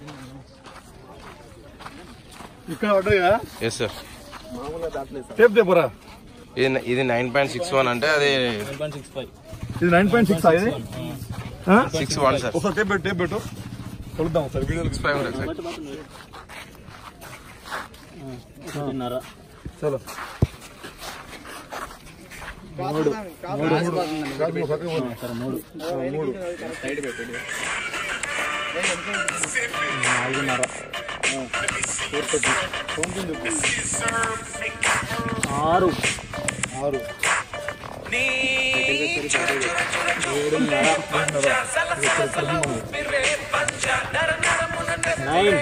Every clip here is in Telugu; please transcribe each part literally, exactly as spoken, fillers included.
ఇక్కడ పడ్డాయా? Yes sir. టేప్ దేపరా. ఇది ఇది నైన్ పాయింట్ సిక్స్ వన్ అంటే అది ఇది నైన్ పాయింట్ సిక్స్ ఇది సిక్స్ వన్ సార్. ఒకసారి టేప్ పెట్టు టేప్ పెట్టు కొలుద్దాం సార్. వీడియో సిక్స్ ఫైవ్ ఉంటుంది సార్. చలో మూడు మూడు నాలుగున్నర ఆరు ఆరు nine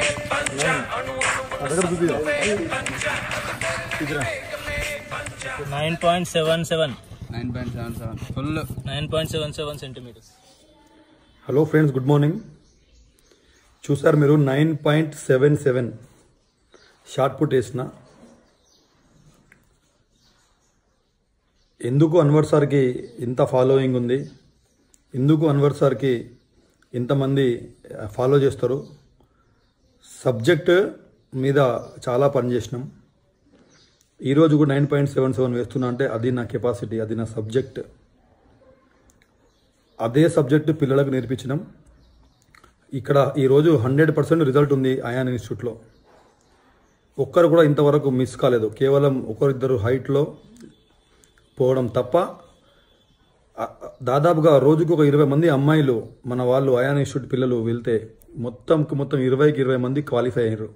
nine point seven seven nine point seven seven full nine point seven seven centimeters. Hello friends, good morning. చూసారు మీరు nine point seven seven shot put వేసిన. ఎందుకు అన్వర్ సార్కి ఇంత ఫాలోయింగ్ ఉంది, ఎందుకు అన్వర్ సార్కి ఇంతమంది ఫాలో చేస్తారు? సబ్జెక్ట్ మీద చాలా పనిచేసినాం. ఈరోజు కూడా నైన్ పాయింట్ సెవెన్ సెవెన్ వేస్తున్నా అంటే అది నా కెపాసిటీ, అది నా సబ్జెక్ట్. అదే సబ్జెక్టు పిల్లలకు నేర్పించినాం. ఇక్కడ ఈరోజు హండ్రెడ్ పర్సెంట్ రిజల్ట్ ఉంది అయాన్ ఇన్స్టిట్యూట్లో. ఒక్కరు కూడా ఇంతవరకు మిస్ కాలేదు. కేవలం ఒకరిద్దరు హైట్లో పోవడం తప్ప దాదాపుగా రోజుకు ఒక ఇరవై మంది అమ్మాయిలు మన వాళ్ళు అయాన్ ఇన్స్టిట్యూట్ పిల్లలు వెళ్తే మొత్తంకి మొత్తం ఇరవైకి ఇరవై మంది క్వాలిఫై అయ్యారు.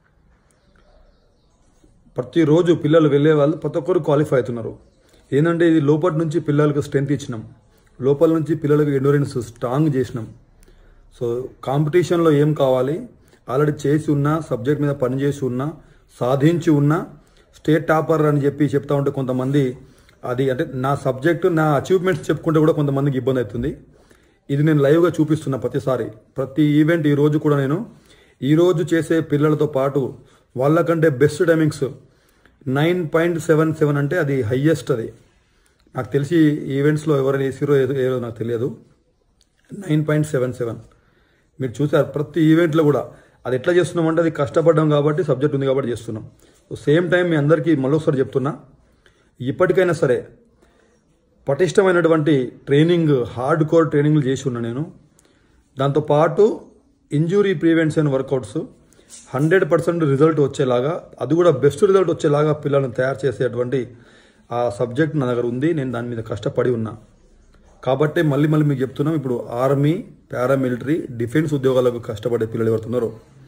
ప్రతిరోజు పిల్లలు వెళ్ళే వాళ్ళు ప్రతి ఒక్కరు క్వాలిఫై అవుతున్నారు. ఏంటంటే ఇది లోపల నుంచి పిల్లలకు స్ట్రెంత్ ఇచ్చినాం, లోపల నుంచి పిల్లలకు ఎండూరెన్స్ స్ట్రాంగ్ చేసినాం. సో కాంపిటీషన్లో ఏం కావాలి, ఆల్రెడీ చేసి ఉన్నా, సబ్జెక్ట్ మీద పనిచేసి ఉన్నా, సాధించి ఉన్నా, స్టేట్ టాపర్ అని చెప్పి చెప్తా ఉంటే కొంతమంది అది అంటే నా సబ్జెక్టు నా అచీవ్మెంట్స్ చెప్పుకుంటే కూడా కొంతమందికి ఇబ్బంది అవుతుంది. ఇది నేను లైవ్గా చూపిస్తున్నా ప్రతిసారి, ప్రతి ఈవెంట్. ఈరోజు కూడా నేను ఈరోజు చేసే పిల్లలతో పాటు వాళ్ళకంటే best timings nine point seven seven అంటే అది హయ్యెస్ట్. అది నాకు తెలిసి ఈవెంట్స్లో ఎవరైనా వేసిరో ఏదో ఏదో నాకు తెలియదు. నైన్ పాయింట్ సెవెన్ సెవెన్ మీరు చూసారు ప్రతి ఈవెంట్లో కూడా. అది ఎట్లా చేస్తున్నామంటే అది కష్టపడ్డాం కాబట్టి, సబ్జెక్ట్ ఉంది కాబట్టి చేస్తున్నాం. సేమ్ టైం మీ అందరికీ మళ్ళొకసారి చెప్తున్నా, ఇప్పటికైనా సరే పటిష్టమైనటువంటి ట్రైనింగ్, హార్డ్ కోర్ ట్రైనింగ్లు చేసి ఉన్నా నేను. దాంతోపాటు injury prevention workouts hundred percent result వచ్చేలాగా, అది కూడా బెస్ట్ రిజల్ట్ వచ్చేలాగా పిల్లలను తయారు చేసేటువంటి ఆ సబ్జెక్ట్ నా దగ్గర ఉంది. నేను దాని మీద కష్టపడి ఉన్నా కాబట్టి మళ్ళీ మళ్ళీ మీకు చెప్తున్నాం. ఇప్పుడు ఆర్మీ, పారామిలిటరీ, డిఫెన్స్ ఉద్యోగాలకు కష్టపడే పిల్లలు ఎవరుతున్నారో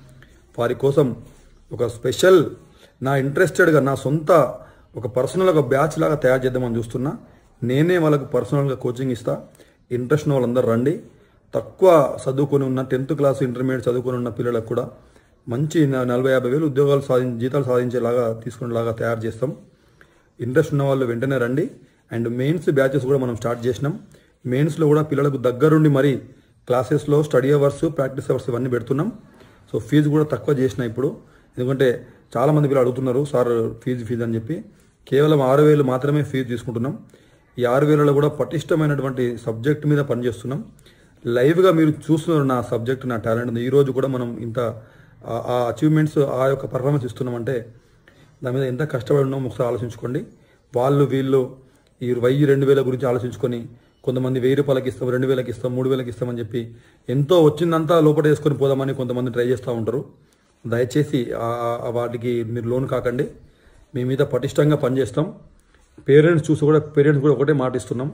వారి కోసం ఒక స్పెషల్ నా ఇంట్రెస్టెడ్గా నా సొంత ఒక పర్సనల్ ఒక బ్యాచ్ లాగా తయారు చేద్దామని చూస్తున్నా. నేనే వాళ్ళకు పర్సనల్గా కోచింగ్ ఇస్తా. ఇంట్రెస్ట్ ఉన్న వాళ్ళందరూ రండి. తక్కువ చదువుకొని ఉన్న టెన్త్ క్లాస్ ఇంటర్మీడియట్ చదువుకొని ఉన్న పిల్లలకు కూడా మంచి నలభై యాభై వేలు ఉద్యోగాలు సాధి జీతాలు సాధించేలాగా తీసుకునేలాగా తయారు చేస్తాం. ఇంట్రెస్ట్ ఉన్న వాళ్ళు వెంటనే రండి. అండ్ మెయిన్స్ బ్యాచెస్ కూడా మనం స్టార్ట్ చేసినాం. మెయిన్స్లో కూడా పిల్లలకు దగ్గరుండి మరి క్లాసెస్లో స్టడీ అవర్స్, ప్రాక్టీస్ అవర్స్ ఇవన్నీ పెడుతున్నాం. సో ఫీజు కూడా తక్కువ చేసిన ఇప్పుడు, ఎందుకంటే చాలామంది పిల్లలు అడుగుతున్నారు సార్ ఫీజు ఫీజు అని చెప్పి. కేవలం ఆరు వేలు మాత్రమే ఫీజు తీసుకుంటున్నాం. ఈ ఆరు వేలలో కూడా పటిష్టమైనటువంటి సబ్జెక్ట్ మీద పనిచేస్తున్నాం. లైవ్గా మీరు చూస్తున్నారు నా సబ్జెక్ట్, నా టాలెంట్. ఈరోజు కూడా మనం ఇంత ఆ అచీవ్మెంట్స్, ఆ యొక్క పర్ఫార్మెన్స్ ఇస్తున్నామంటే దాని మీద ఎంత కష్టపడి ఉన్నామో ఒకసారి ఆలోచించుకోండి. వాళ్ళు వీళ్ళు ఈ వెయ్యి రెండు వేల గురించి ఆలోచించుకొని కొంతమంది వెయ్యి రూపాయలకి ఇస్తాం, రెండు వేలకి ఇస్తాం, మూడు వేలకి ఇస్తామని చెప్పి ఎంతో వచ్చిందంతా లోపల వేసుకొని పోదామని కొంతమంది ట్రై చేస్తూ ఉంటారు. దయచేసి వాటికి మీరు లోన్ కాకండి. మీ మీద పటిష్టంగా పనిచేస్తాం. పేరెంట్స్ చూసి కూడా పేరెంట్స్ కూడా ఒకటే మాట ఇస్తున్నాం.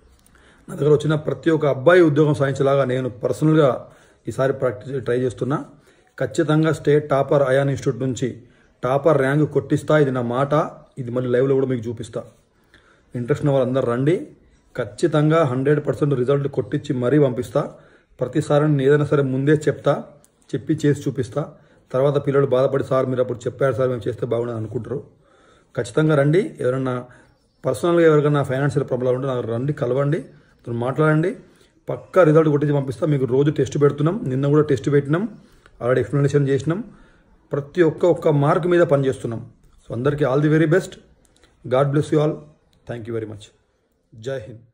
నా దగ్గర వచ్చిన ప్రతి ఒక్క అబ్బాయి ఉద్యోగం సాధించేలాగా నేను పర్సనల్గా ఈసారి ప్రాక్టీస్ ట్రై చేస్తున్నా. ఖచ్చితంగా స్టేట్ టాపర్ అయాన్ ఇన్స్టిట్యూట్ నుంచి టాపర్ ర్యాంక్ కొట్టిస్తా. ఇది నా మాట. ఇది మళ్ళీ లైవ్లో కూడా మీకు చూపిస్తా. ఇంట్రెస్ట్ ఉన్న వాళ్ళందరూ రండి. ఖచ్చితంగా హండ్రెడ్ పర్సెంట్ రిజల్ట్ కొట్టించి మరీ పంపిస్తా. ప్రతిసారి నేను ఏదైనా సరే ముందే చెప్తా, చెప్పి చేసి చూపిస్తా. తర్వాత పిల్లలు బాధపడి సార్ మీరు అప్పుడు చెప్పారు సార్ మేము చేస్తే బాగుండదు అనుకుంటారు. ఖచ్చితంగా రండి. ఎవరైనా పర్సనల్గా ఎవరికైనా ఫైనాన్షియల్ ప్రాబ్లం ఉంటే నాకు రండి, కలవండి, మాట్లాడండి. పక్కా రిజల్ట్ కొట్టించి పంపిస్తా. మీకు రోజు టెస్ట్ పెడుతున్నాం. నిన్న కూడా టెస్ట్ పెట్టినాం, ఆల్రెడీ ఎక్స్ప్లెనేషన్ చేసినాం. ప్రతి ఒక్క ఒక్క మార్క్ మీద పనిచేస్తున్నాం. సో అందరికీ all the very best. God bless you all. Thank you very much. Jai Hind.